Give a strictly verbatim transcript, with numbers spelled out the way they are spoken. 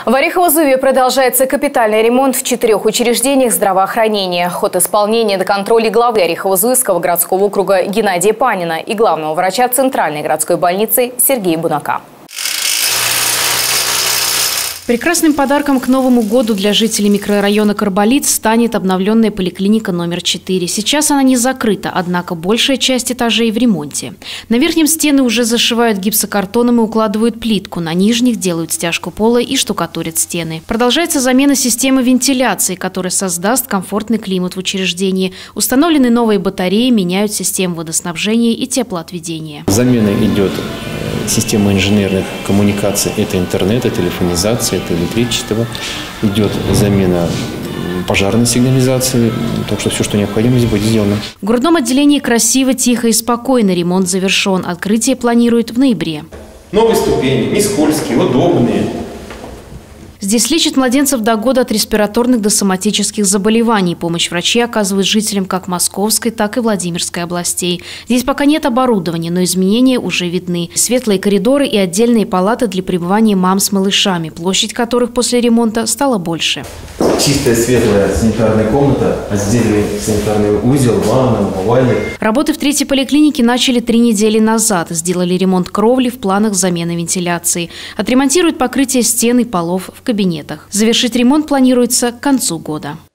В Орехово-Зуеве продолжается капитальный ремонт в четырех учреждениях здравоохранения. Ход исполнения до контроля главы Орехово-Зуевского городского округа Геннадия Панина и главного врача Центральной городской больницы Сергея Бунака. Прекрасным подарком к Новому году для жителей микрорайона Карболит станет обновленная поликлиника номер четыре. Сейчас она не закрыта, однако большая часть этажей в ремонте. На верхнем стены уже зашивают гипсокартоном и укладывают плитку. На нижних делают стяжку пола и штукатурят стены. Продолжается замена системы вентиляции, которая создаст комфортный климат в учреждении. Установлены новые батареи, меняют систему водоснабжения и теплоотведения. Замена идет система инженерных коммуникаций, это интернет, это телефонизация, это электричество. Идет замена пожарной сигнализации, так что все, что необходимо, здесь будет сделано. В грудном отделении красиво, тихо и спокойно. Ремонт завершен. Открытие планируют в ноябре. Новые ступени, не скользкие, удобные. Здесь лечат младенцев до года от респираторных до соматических заболеваний. Помощь врачи оказывают жителям как Московской, так и Владимирской областей. Здесь пока нет оборудования, но изменения уже видны. Светлые коридоры и отдельные палаты для пребывания мам с малышами, площадь которых после ремонта стала больше. Чистая светлая санитарная комната, отдельный санитарный узел, ванна, умывальник. Работы в третьей поликлинике начали три недели назад. Сделали ремонт кровли, в планах замены вентиляции. Отремонтируют покрытие стен и полов в кабинетах. Завершить ремонт планируется к концу года.